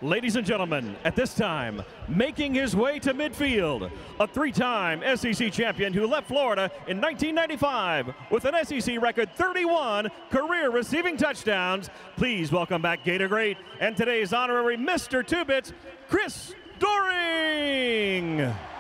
Ladies and gentlemen, at this time, making his way to midfield, a three-time SEC champion who left Florida in 1995 with an SEC record 31 career receiving touchdowns. Please welcome back Gator Great and today's honorary Mr. Two Bits, Chris Doering.